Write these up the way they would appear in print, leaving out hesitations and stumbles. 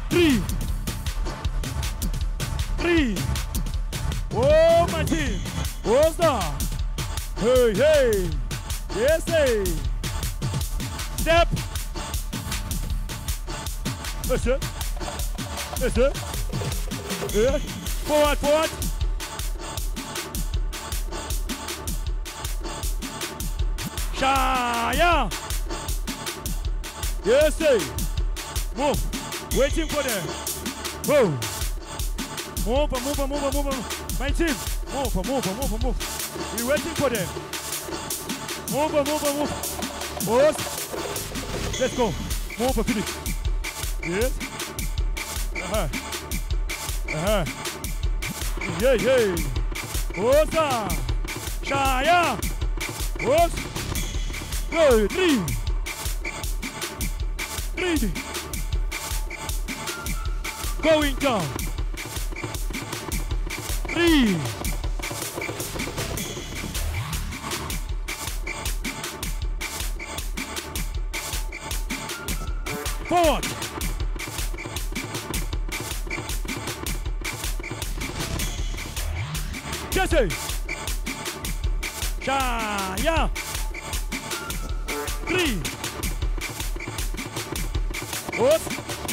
3. 3. Oh, my team. What's that? Hey, hey. Yes, hey. Step. Listen. Listen. Yeah. Forward, forward. Shaya. Yes, hey. Move. Waiting for them. Move. Move, move, move, move. My team. Move, move, move, move. We're waiting for them. Move, move, move. Pause. Let's go. Move, finish. Yes. Yeah, yeah. Osa. Shaya. Os. Go. 3. 3. Going down. 3. Forward. Jesse. Shaya. 3. What?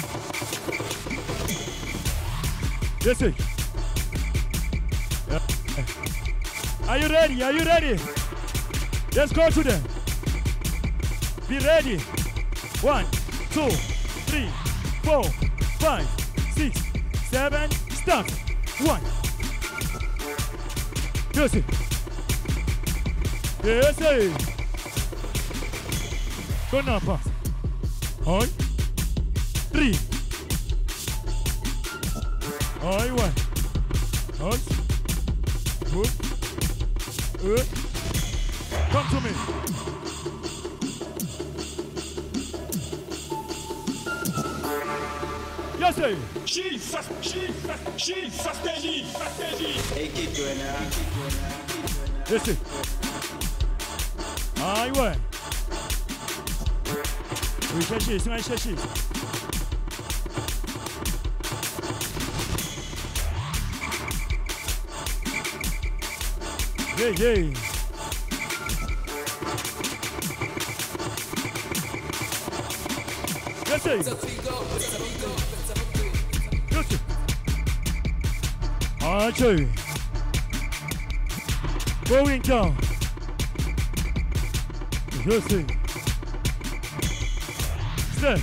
Jesse. Yeah. Are you ready? Are you ready? Let's go to them. Be ready. 1, 2, 3, 4, 5, 6, 7, start. 1. Jesse. Jesse. Go now, pass. On. 3. On 1. On. Good. Come to me. Yes, sir. Jesus, stratégie. Yes, sir. Aïe, ouais. Oui, cherchez, c'est mal chercher. Yeah, yeah. Yes, sir. Yes, sir. Archer. Going down. Yes, sir. Step.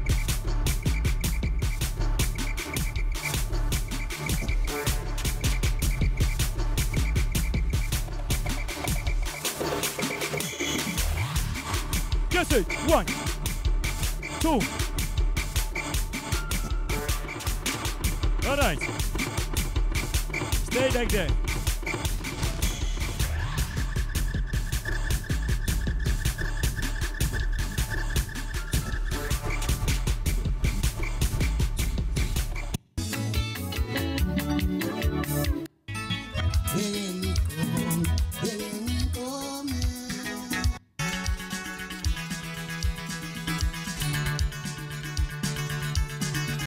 Yes, sir. 1, 2. All right. Stay like that. Yeah.